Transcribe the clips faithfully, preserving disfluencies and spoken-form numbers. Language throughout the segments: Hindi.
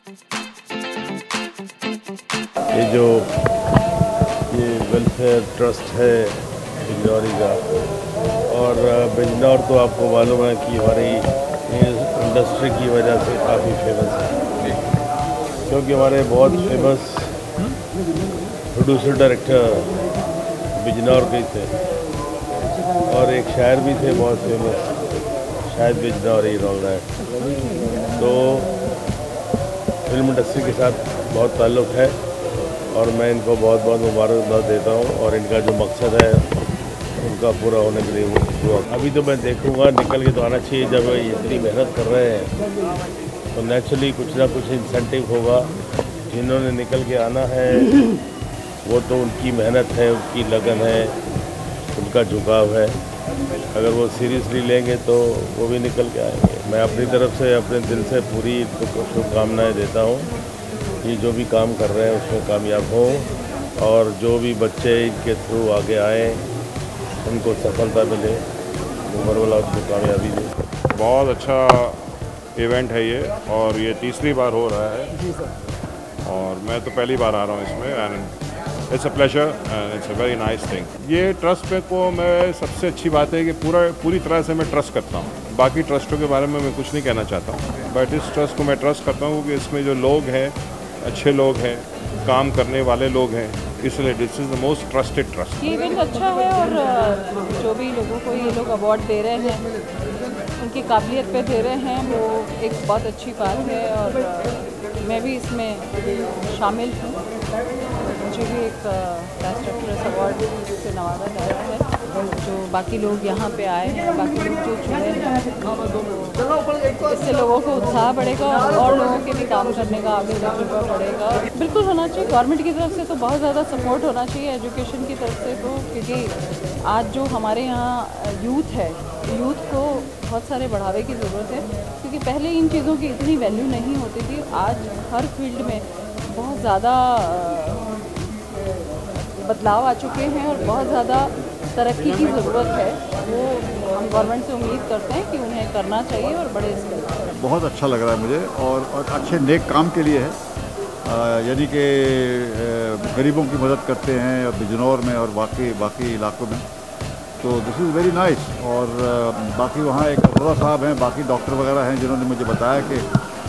ये जो ये वेलफेयर ट्रस्ट है बिजनौरी का, और बिजनौर तो आपको मालूम है कि हमारी इंडस्ट्री की वजह से काफ़ी फेमस है, क्योंकि हमारे बहुत फेमस प्रोड्यूसर डायरेक्टर बिजनौर के थे और एक शायर भी थे बहुत फेमस, शायद बिजनौर ही रोल रहा है। तो फिल्म इंडस्ट्री के साथ बहुत ताल्लुक़ है और मैं इनको बहुत बहुत मुबारकबाद देता हूँ, और इनका जो मकसद है उनका पूरा होने के लिए वो अभी तो मैं देखूँगा, निकल के तो आना चाहिए। जब ये इतनी मेहनत कर रहे हैं तो नेचुरली कुछ ना कुछ इंसेंटिव होगा। जिन्होंने निकल के आना है वो तो उनकी मेहनत है, उनकी लगन है, उनका झुकाव है। अगर वो सीरियसली लेंगे तो वो भी निकल के आएंगे। मैं अपनी तरफ से अपने दिल से पूरी शुभकामनाएं देता हूँ कि जो भी काम कर रहे हैं उसमें कामयाब हों, और जो भी बच्चे इनके थ्रू आगे आए उनको सफलता मिले, उम्र वाला उनको कामयाबी दे। बहुत अच्छा इवेंट है ये, और ये तीसरी बार हो रहा है जी सर, और मैं तो पहली बार आ रहा हूँ इसमें, and it's a pleasure and it's a very nice thing. ये ट्रस्ट पे को मैं सबसे अच्छी बात है कि पूरा पूरी तरह से मैं ट्रस्ट करता हूँ। बाकी ट्रस्टों के बारे में मैं कुछ नहीं कहना चाहता हूँ, बट इस ट्रस्ट को मैं ट्रस्ट करता हूँ क्योंकि इसमें जो लोग हैं अच्छे लोग हैं, काम करने वाले लोग हैं, इसलिए this is the most trusted trust. ये इवेंट अच्छा है, और जो भी लोगों को ये लोग अवार्ड दे रहे हैं उनकी काबिलियत पे दे रहे हैं, वो एक बहुत अच्छी बात है। और मैं भी इसमें शामिल हूँ। मुझे भी एक बेस्ट एक्ट्रेस अवार्ड से नवाजा जा रहा है। जो बाकी लोग यहाँ पे आए हैं, बाकी लोग जो चुने हैं, इससे लोगों को उत्साह बढ़ेगा और लोगों के भी काम करने का आगे तजुर्बा बढ़ेगा। बिल्कुल होना चाहिए, गवर्नमेंट की तरफ से तो बहुत ज़्यादा सपोर्ट होना चाहिए, एजुकेशन की तरफ से तो, क्योंकि आज जो हमारे यहाँ यूथ है, यूथ को बहुत सारे बढ़ावे की ज़रूरत है, क्योंकि पहले इन चीज़ों की इतनी वैल्यू नहीं होती थी। आज हर फील्ड में बहुत ज़्यादा बदलाव आ चुके हैं और बहुत ज़्यादा तरक्की की ज़रूरत है। वो हम गवर्नमेंट से उम्मीद करते हैं कि उन्हें करना चाहिए और बड़े स्तर पर। बहुत अच्छा लग रहा है मुझे, और, और अच्छे नेक काम के लिए है, यानी कि गरीबों की मदद करते हैं और बिजनौर में और बाकी बाकी इलाकों में, तो दिस इज़ वेरी नाइस। और बाकी वहाँ एक अफसर साहब हैं, बाकी डॉक्टर वगैरह हैं जिन्होंने मुझे बताया कि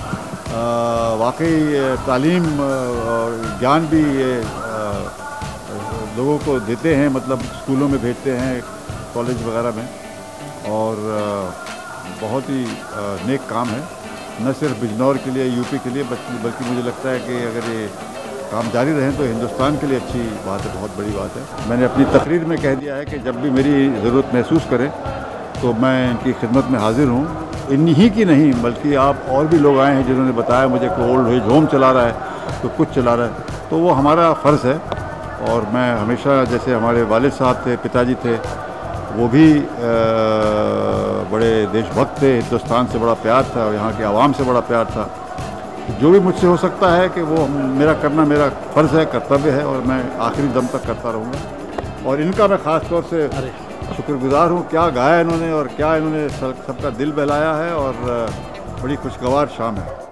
वाकई तालीम और ज्ञान भी ये लोगों को देते हैं, मतलब स्कूलों में भेजते हैं, कॉलेज वगैरह में, और बहुत ही नेक काम है, न सिर्फ बिजनौर के लिए, यूपी के लिए, बल्कि मुझे लगता है कि अगर ये काम जारी रहें तो हिंदुस्तान के लिए अच्छी बात है, बहुत बड़ी बात है। मैंने अपनी तकरीर में कह दिया है कि जब भी मेरी ज़रूरत महसूस करें तो मैं इनकी खिदमत में हाजिर हूँ। इन्हीं की नहीं बल्कि आप और भी लोग आए हैं जिन्होंने बताया मुझे कि ओल्ड एज होम चला रहा है, तो कुछ चला रहा है, तो वो हमारा फ़र्ज़ है। और मैं हमेशा, जैसे हमारे वालिद साहब थे, पिताजी थे, वो भी आ, बड़े देशभक्त थे, हिंदुस्तान से बड़ा प्यार था, यहाँ के आवाम से बड़ा प्यार था। जो भी मुझसे हो सकता है कि वो मेरा करना मेरा फ़र्ज़ है, कर्तव्य है, और मैं आखिरी दम तक करता रहूँगा। और इनका मैं ख़ास तौर से शुक्रगुज़ार हूँ। क्या गाया इन्होंने और क्या इन्होंने सबका दिल बहलाया है, और बड़ी खुशगवार शाम है।